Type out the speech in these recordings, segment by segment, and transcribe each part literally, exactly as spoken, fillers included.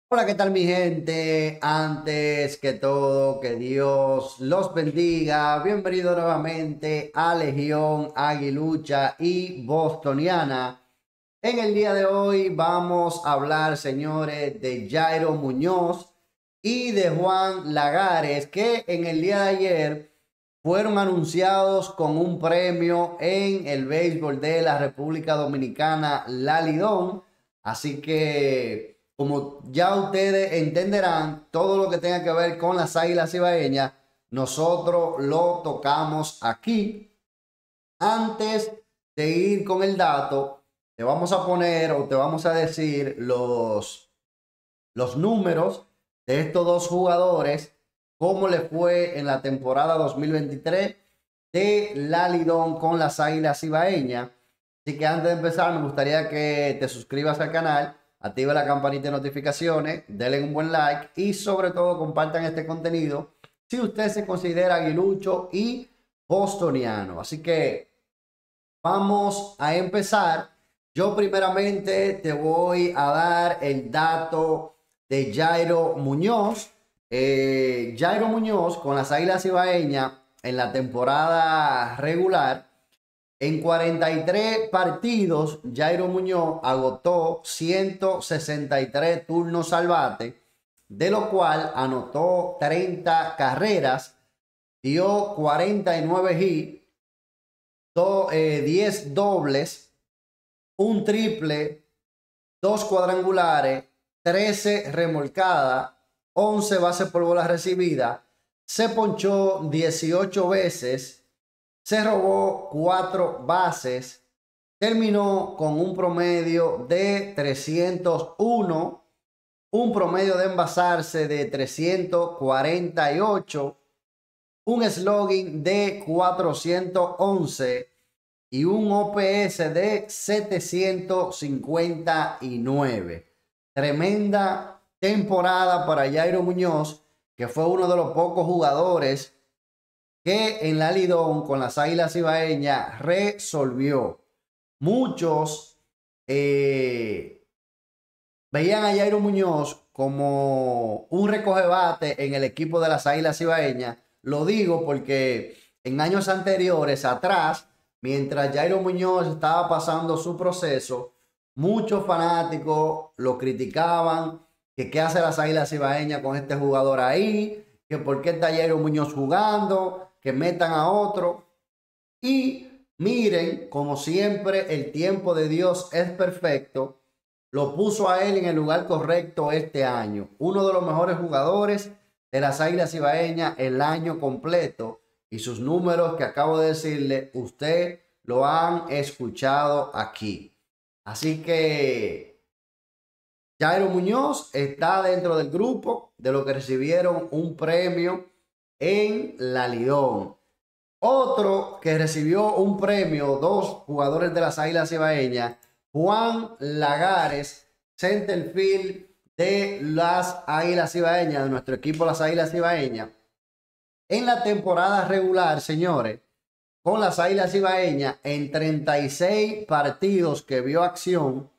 Hola, ¿qué tal mi gente? Antes que todo, que Dios los bendiga. Bienvenido nuevamente a Legión Aguilucha y Bostoniana. En el día de hoy vamos a hablar, señores, de Jairo Muñoz y de Juan Lagares, que en el día de ayer fueron anunciados con un premio en el béisbol de la República Dominicana, la Lidón. Así que, como ya ustedes entenderán, todo lo que tenga que ver con las Águilas Ibaeñas, nosotros lo tocamos aquí. Antes de ir con el dato, te vamos a poner o te vamos a decir los, los números de estos dos jugadores, cómo le fue en la temporada dos mil veintitrés de la Lidón con las Águilas Ibaeñas. Así que antes de empezar, me gustaría que te suscribas al canal, active la campanita de notificaciones, denle un buen like y sobre todo compartan este contenido si usted se considera aguilucho y bostoniano. Así que vamos a empezar. Yo primeramente te voy a dar el dato de Jairo Muñoz. Eh, Jairo Muñoz con las Águilas Ibaeñas en la temporada regular. En cuarenta y tres partidos, Jairo Muñoz agotó ciento sesenta y tres turnos al bate, de lo cual anotó treinta carreras, dio cuarenta y nueve hits, do, eh, diez dobles, un triple, dos cuadrangulares, trece remolcadas, once bases por bola recibida, se ponchó dieciocho veces, se robó cuatro bases, terminó con un promedio de trescientos uno, un promedio de envasarse de trescientos cuarenta y ocho, un slugging de cuatrocientos once y un O P S de setecientos cincuenta y nueve. Tremenda temporada para Jairo Muñoz, que fue uno de los pocos jugadores que en la Lidón con las Águilas Ibaeñas resolvió. Muchos eh, veían a Jairo Muñoz como un recogebate en el equipo de las Águilas Ibaeñas. Lo digo porque en años anteriores, atrás, mientras Jairo Muñoz estaba pasando su proceso, muchos fanáticos lo criticaban, que qué hace las Águilas Ibaeñas con este jugador ahí, que por qué está Jairo Muñoz jugando, que metan a otro. Y miren, como siempre, el tiempo de Dios es perfecto. Lo puso a él en el lugar correcto este año. Uno de los mejores jugadores de las Águilas Ibaeñas el año completo. Y sus números que acabo de decirle, usted lo han escuchado aquí. Así que Jairo Muñoz está dentro del grupo de los que recibieron un premio en la Lidón. Otro que recibió un premio, dos jugadores de las Águilas Ibaeñas, Juan Lagares, centerfield de las Águilas Ibaeñas, de nuestro equipo las Águilas Ibaeñas. En la temporada regular, señores, con las Águilas Ibaeñas, en treinta y seis partidos que vio acción,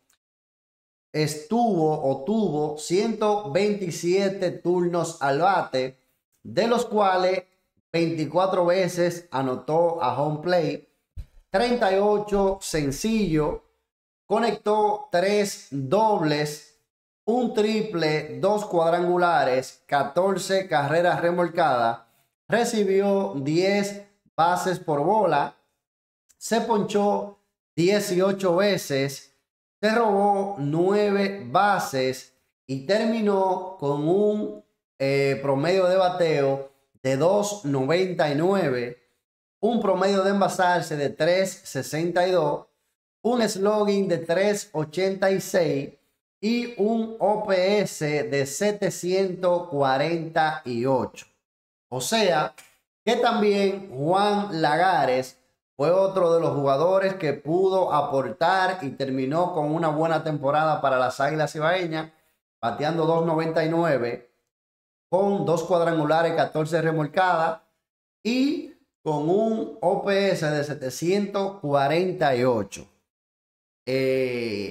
estuvo o tuvo ciento veintisiete turnos al bate, de los cuales veinticuatro veces anotó a home plate, treinta y ocho sencillo, conectó tres dobles, un triple, dos cuadrangulares, catorce carreras remolcadas, recibió diez bases por bola, se ponchó dieciocho veces, se robó nueve bases y terminó con un eh, promedio de bateo de dos noventa y nueve, un promedio de envasarse de tres sesenta y dos, un slugging de tres ochenta y seis y un O P S de setecientos cuarenta y ocho. O sea que también Juan Lagares fue otro de los jugadores que pudo aportar y terminó con una buena temporada para las Águilas Ibaeñas, bateando dos noventa y nueve con dos cuadrangulares, catorce remolcadas y con un O P S de setecientos cuarenta y ocho. Eh,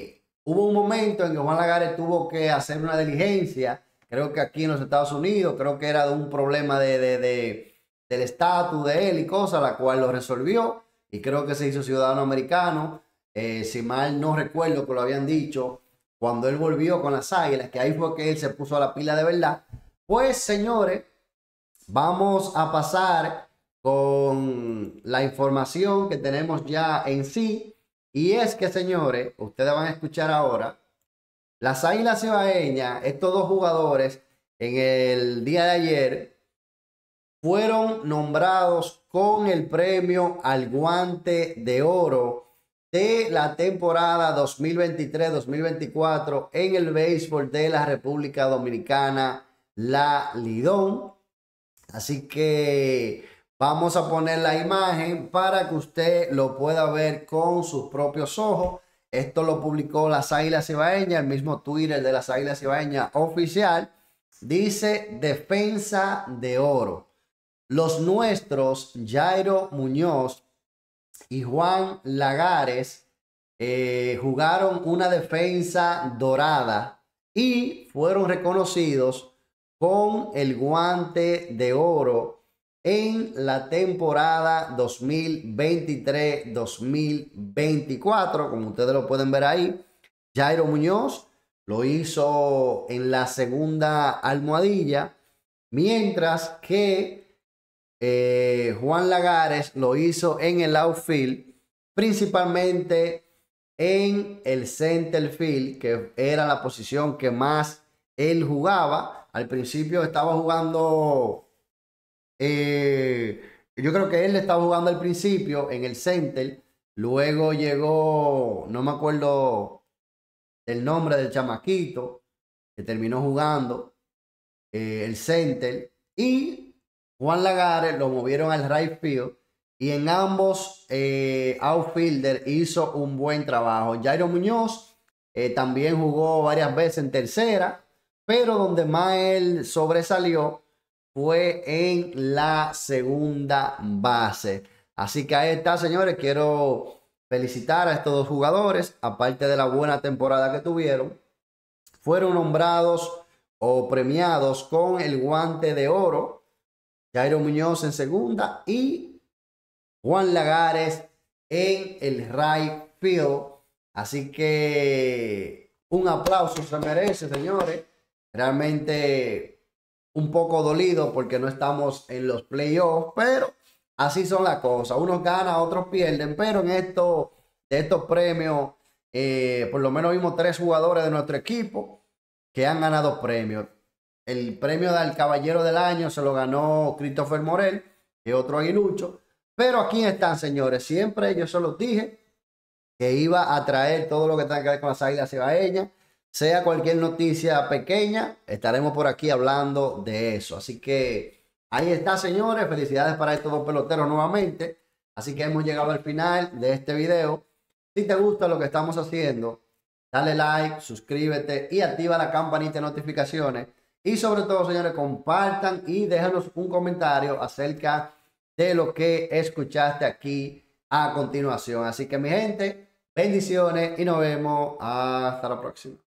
Hubo un momento en que Juan Lagares tuvo que hacer una diligencia, creo que aquí en los Estados Unidos, creo que era de un problema de, de, de del estatus de él y cosas, la cual lo resolvió y creo que se hizo ciudadano americano. Eh, si mal no recuerdo que lo habían dicho, cuando él volvió con las Águilas, que ahí fue que él se puso a la pila de verdad. Pues señores, vamos a pasar con la información que tenemos ya en sí. Y es que, señores, ustedes van a escuchar ahora, las Águilas Cibaeñas, estos dos jugadores, en el día de ayer, fueron nombrados con el premio al Guante de Oro de la temporada dos mil veintitrés dos mil veinticuatro en el béisbol de la República Dominicana, la Lidón. Así que vamos a poner la imagen para que usted lo pueda ver con sus propios ojos. Esto lo publicó las Águilas Cibaeñas, el mismo Twitter de las Águilas Cibaeñas oficial. Dice defensa de oro. Los nuestros, Jairo Muñoz y Juan Lagares, eh, jugaron una defensa dorada y fueron reconocidos con el Guante de Oro en la temporada dos mil veintitrés dos mil veinticuatro. Como ustedes lo pueden ver ahí, Jairo Muñoz lo hizo en la segunda almohadilla, mientras que eh, Juan Lagares lo hizo en el outfield, principalmente en el center field, que era la posición que más él jugaba. Al principio estaba jugando, eh, yo creo que él estaba jugando al principio en el center, luego llegó, no me acuerdo el nombre del chamaquito, que terminó jugando eh, el center, y Juan Lagares lo movieron al right field, y en ambos eh, outfielder hizo un buen trabajo. Jairo Muñoz eh, también jugó varias veces en tercera, pero donde más él sobresalió fue en la segunda base. Así que ahí está, señores. Quiero felicitar a estos dos jugadores, aparte de la buena temporada que tuvieron. Fueron nombrados o premiados con el Guante de Oro. Jairo Muñoz en segunda y Juan Lagares en el right field. Así que un aplauso se merece, señores. Realmente un poco dolido porque no estamos en los playoffs, pero así son las cosas. Unos ganan, otros pierden, pero en esto, de estos premios, eh, por lo menos vimos tres jugadores de nuestro equipo que han ganado premios. El premio del Caballero del Año se lo ganó Christopher Morel, que es otro aguilucho. Pero aquí están, señores. Siempre yo se los dije que iba a traer todo lo que tenga que ver con las Águilas Cibaeñas. Sea cualquier noticia pequeña, estaremos por aquí hablando de eso. Así que ahí está, señores. Felicidades para estos dos peloteros nuevamente. Así que hemos llegado al final de este video. Si te gusta lo que estamos haciendo, dale like, suscríbete y activa la campanita de notificaciones. Y sobre todo, señores, compartan y déjanos un comentario acerca de lo que escuchaste aquí a continuación. Así que, mi gente, bendiciones y nos vemos hasta la próxima.